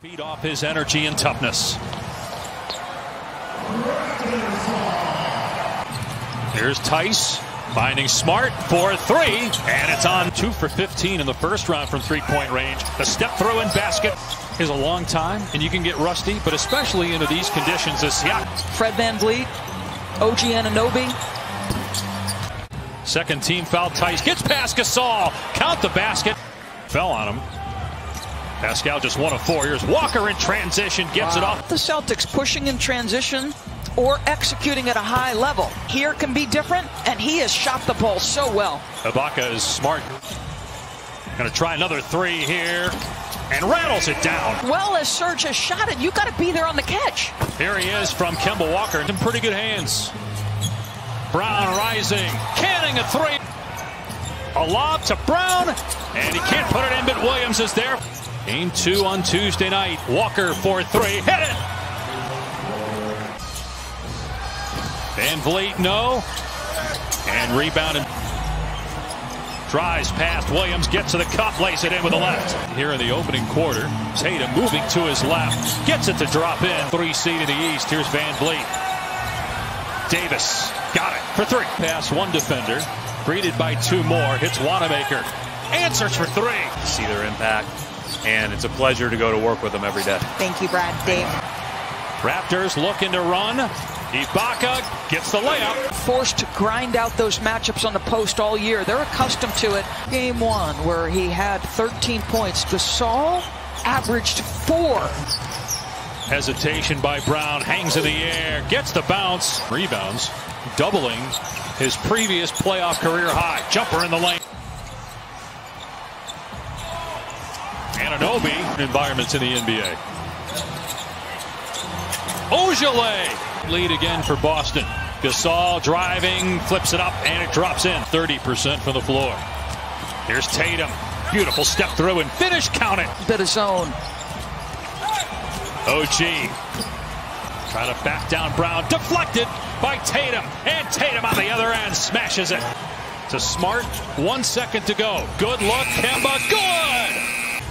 Feed off his energy and toughness. Here's Tice finding Smart for three, and it's on 2 for 15 in the first round from three-point range. The step through and basket is a long time, and you can get rusty, but especially into these conditions as Fred VanVleet, OG Anunoby. Second team foul. Tice gets past Gasol. Count the basket. Fell on him. Pascal just 1 of 4. Here's Walker in transition, gets it off. The Celtics pushing in transition or executing at a high level. Here can be different, and he has shot the ball so well. Ibaka is smart. Going to try another three here, and rattles it down. Well, as Serge has shot it, you got to be there on the catch. Here he is from Kemba Walker. In pretty good hands. Brown rising, canning a three. A lob to Brown, and he can't put it in, but Williams is there. Game 2 on Tuesday night. Walker for three. Hit it! VanVleet, no. And rebounded. Drives past Williams, gets to the cup, lays it in with the left. Here in the opening quarter, Tatum moving to his left. Gets it to drop in. 3 seed in the East. Here's VanVleet. Davis got it for three. Pass one defender. Greeted by 2 more. Hits Wanamaker. Answers for 3. See their impact. And it's a pleasure to go to work with them every day. Thank you, Brad. Dave. Raptors looking to run. Ibaka gets the layup. Forced to grind out those matchups on the post all year. They're accustomed to it. Game 1, where he had 13 points. Gasol averaged 4. Hesitation by Brown. Hangs in the air. Gets the bounce. Rebounds. Doubling his previous playoff career high. Jumper in the lane. Anunoby, environments in the NBA. Ojale, lead again for Boston. Gasol driving, flips it up, and it drops in. 30% from the floor. Here's Tatum. Beautiful step through and finish, count it. Bit of zone. OG. Trying to back down Brown. Deflected by Tatum. And Tatum on the other end smashes it. To Smart. 1 second to go. Good look. Kemba. Good!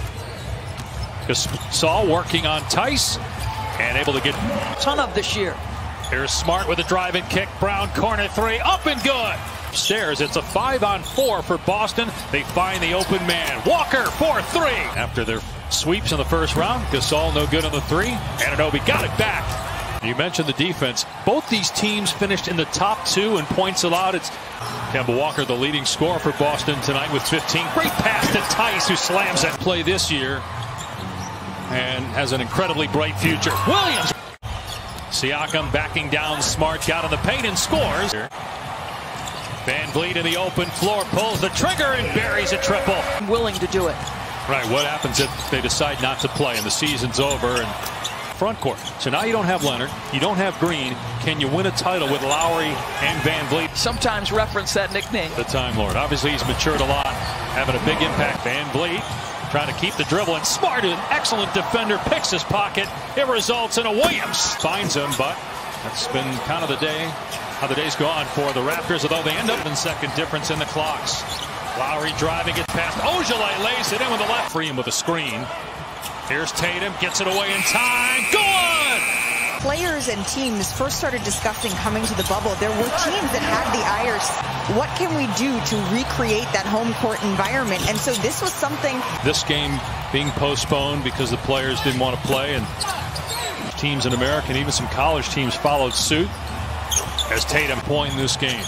Gasol working on Tice and able to get a ton of this year. Here's Smart with a drive and kick. Brown corner three, up and good. Upstairs, it's a 5-on-4 for Boston. They find the open man. Walker for 3. After their sweeps in the first round, Gasol no good on the 3. Anunoby got it back. You mentioned the defense. Both these teams finished in the top 2 in points allowed. It's Kemba Walker, the leading scorer for Boston tonight with 15. Great pass to Tice, who slams that play this year and has an incredibly bright future. Williams. Siakam backing down Smart, got in the paint and scores. VanVleet in the open floor, pulls the trigger and buries a triple. Willing to do it. Right, what happens if they decide not to play and the season's over and front court? So now you don't have Leonard, you don't have Green. Can you win a title with Lowry and VanVleet? Sometimes reference that nickname. The Time Lord. Obviously he's matured a lot, having a big impact. VanVleet trying to keep the dribble, and Smart, an excellent defender, picks his pocket. It results in a Williams. Finds him, but that's been kind of the day, how the day's gone for the Raptors, although they end up in second difference in the clocks. Lowry driving it past Ojale, lays it in with the left. Free him with a screen. Here's Tatum, gets it away in time. Good! Players and teams first started discussing coming to the bubble. There were teams that had the ires. What can we do to recreate that home court environment? And so this was something. This game being postponed because the players didn't want to play, and teams in America and even some college teams followed suit as Tatum point in this game.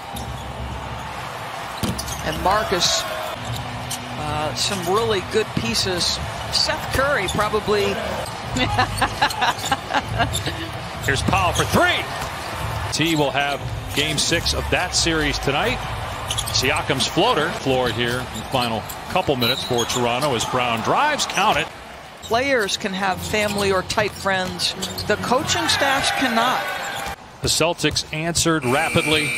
And Marcus, some really good pieces. Seth Curry probably. Here's Powell for 3. T will have game 6 of that series tonight. Siakam's floater floored here in the final couple minutes for Toronto as Brown drives, count it. Players can have family or tight friends. The coaching staffs cannot. The Celtics answered rapidly,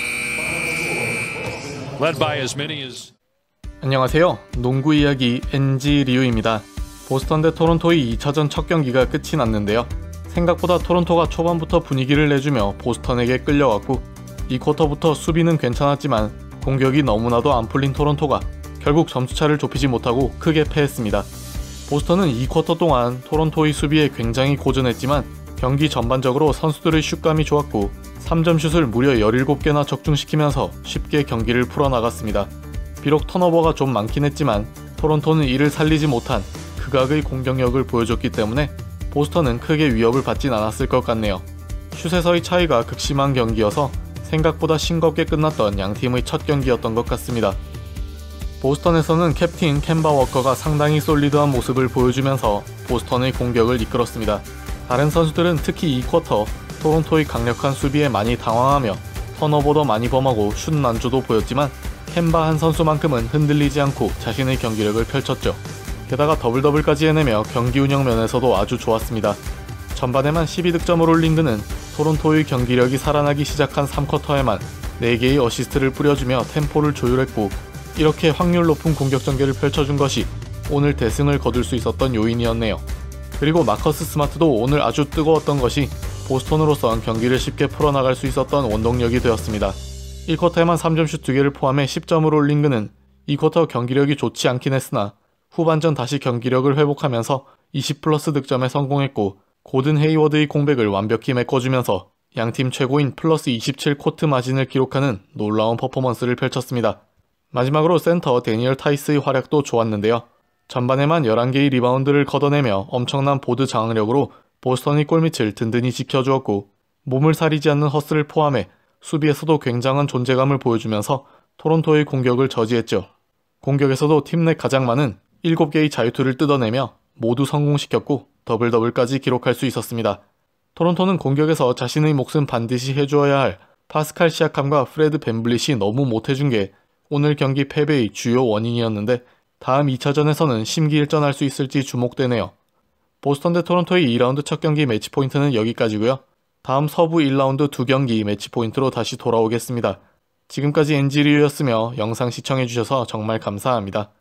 led by as many as. 안녕하세요. 농구 이야기 NG 리우입니다. 보스턴 대 토론토의 2차전 첫 경기가 끝이 났는데요. 생각보다 토론토가 초반부터 분위기를 내주며 보스턴에게 끌려갔고, 이 쿼터부터 수비는 괜찮았지만 공격이 너무나도 안 풀린 토론토가 결국 점수차를 좁히지 못하고 크게 패했습니다. 보스턴은 2쿼터 동안 토론토의 수비에 굉장히 고전했지만 경기 전반적으로 선수들의 슛감이 좋았고 3점 슛을 무려 17개나 적중시키면서 쉽게 경기를 풀어나갔습니다. 비록 턴오버가 좀 많긴 했지만 토론토는 이를 살리지 못한 극악의 공격력을 보여줬기 때문에 보스턴은 크게 위협을 받진 않았을 것 같네요. 슛에서의 차이가 극심한 경기여서 생각보다 싱겁게 끝났던 양팀의 첫 경기였던 것 같습니다. 보스턴에서는 캡틴 켐바 워커가 상당히 솔리드한 모습을 보여주면서 보스턴의 공격을 이끌었습니다. 다른 선수들은 특히 2쿼터 토론토의 강력한 수비에 많이 당황하며 턴오버도 많이 범하고 슛 난조도 보였지만 켐바 한 선수만큼은 흔들리지 않고 자신의 경기력을 펼쳤죠. 게다가 더블더블까지 해내며 경기 운영 면에서도 아주 좋았습니다. 전반에만 12득점을 올린 그는 토론토의 경기력이 살아나기 시작한 3쿼터에만 4개의 어시스트를 뿌려주며 템포를 조율했고 이렇게 확률 높은 공격 전개를 펼쳐준 것이 오늘 대승을 거둘 수 있었던 요인이었네요. 그리고 마커스 스마트도 오늘 아주 뜨거웠던 것이 보스턴으로선 경기를 쉽게 풀어나갈 수 있었던 원동력이 되었습니다. 1쿼터에만 3점 슛 2개를 포함해 10점을 올린 그는 2쿼터 경기력이 좋지 않긴 했으나 후반전 다시 경기력을 회복하면서 20플러스 득점에 성공했고 고든 헤이워드의 공백을 완벽히 메꿔주면서 양팀 최고인 플러스 27 코트 마진을 기록하는 놀라운 퍼포먼스를 펼쳤습니다. 마지막으로 센터 데니얼 타이스의 활약도 좋았는데요. 전반에만 11개의 리바운드를 걷어내며 엄청난 보드 장악력으로 보스턴의 골밑을 든든히 지켜주었고 몸을 사리지 않는 허스를 포함해 수비에서도 굉장한 존재감을 보여주면서 토론토의 공격을 저지했죠. 공격에서도 팀 내 가장 많은 7개의 자유투를 뜯어내며 모두 성공시켰고 더블더블까지 기록할 수 있었습니다. 토론토는 공격에서 자신의 몫은 반드시 해주어야 할 파스칼 시아캄과 프레드 밴블릿이 너무 못해준 게 오늘 경기 패배의 주요 원인이었는데 다음 2차전에서는 심기일전할 수 있을지 주목되네요. 보스턴 대 토론토의 2라운드 첫 경기 매치 포인트는 여기까지고요. 다음 서부 1라운드 2경기 매치 포인트로 다시 돌아오겠습니다. 지금까지 NG리우였으며 영상 시청해주셔서 정말 감사합니다.